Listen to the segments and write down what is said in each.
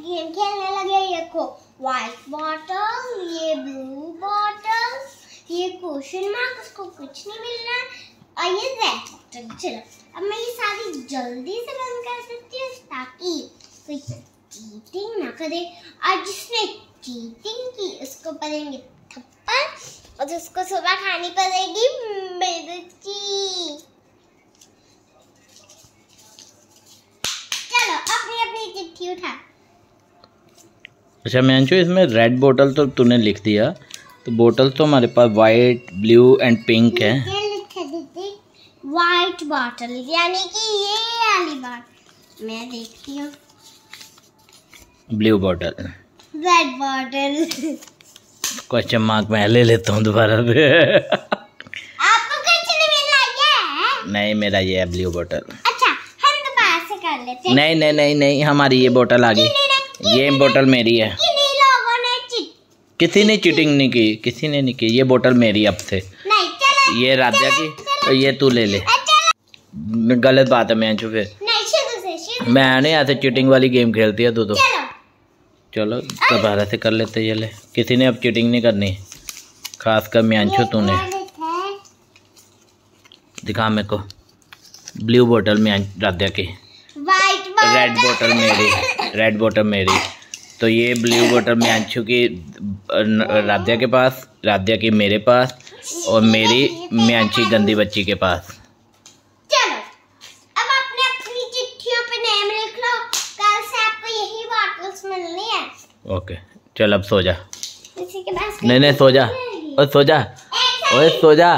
Game खेलने लगे। ये को व्हाइट बॉटल, ये ब्लू बॉटल, ये क्वेश्चन मार्क, उसको कुछ नहीं मिल रहा, और ये रेड बॉटल। चलो अब मैं ये सारी जल्दी से बंद कर देती हूँ ताकि कोई चीटिंग ना करे, और जिसने चीटिंग की उसको पड़ेंगे थप्पड़, और उसको सुबह खानी पड़ेगी मिर्ची। चलो अपनी अपनी चिट्ठी उठा। अच्छा मैंचो, इसमें रेड बोतल तो तूने लिख दिया, तो बोतल तो हमारे पास वाइट, ब्लू एंड पिंक है। व्हाइट बॉटल यानी कि ये वाली बॉटल। मैं देखती हूँ blue bottle, red bottle. Question mark मैं ले लेता हूँ दोबारा से। आपको कुछ नहीं मिल रहा है? नहीं, मेरा ये है ब्लू बोतल। अच्छा हम दोबारा से कर लेते हैं। नहीं नहीं नहीं नहीं, हमारी ये बोतल आ गई। ये बोतल मेरी है। लोगों ने किसी ने चीटिंग नहीं की, किसी ने नहीं की। ये बोतल मेरी अब से। नहीं, चलो, ये राध्या की, तो ये तू ले ले। गलत बात है मैंचो, फिर नहीं, मैं नहीं ऐसे चीटिंग वाली गेम खेलती है तू तो। चलो दोबारा से कर लेते। ये ले, किसी ने अब चीटिंग नहीं करनी, खासकर मैंचो तूने। दिखा मेरे को ब्लू बोतल में राध्या की, रेड बोतल मेरी, रेड बोतल मेरी। तो ये ब्लू बोतल में अंशु की, राध्या के पास, राध्या की मेरे पास, और मेरी म्यांची गंदी बच्ची के पास। चलो अब अपने अपनी चिट्ठियों पे नाम लिख लो, कल से आपको यही बॉटल्स मिलनी है। ओके चल अब सो जा। किसी के पास नहीं सो जा, ओए सो जा, ओए सो जा।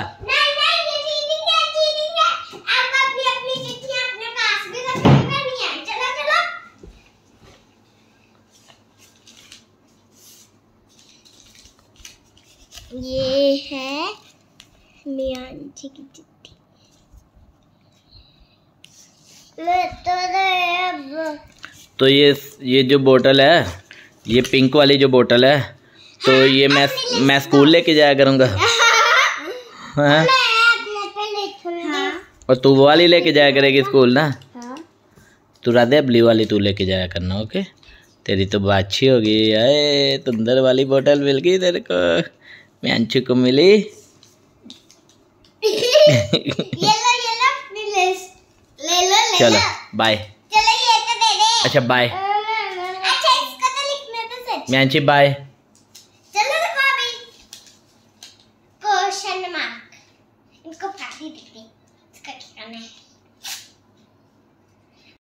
ये है म्यांची की चिट्ठी। तो ये जो बोतल है, ये पिंक वाली जो बोतल है, तो ये मैं स्कूल लेके जाया करूँगा। हाँ? और तू वो वाली लेके जाया करेगी स्कूल ना। तू राधे ब्लू वाली तू लेके जाया करना। ओके, तेरी तो बात अच्छी होगी। अरे तुंदर वाली बोतल मिल गई तेरे को, म्यांचू को मिली। ये लो, चलो बाय। चलो ये तो दे दे। अच्छा बाय। अच्छा इसको तो लिखने तो सच। म्यांची बाय।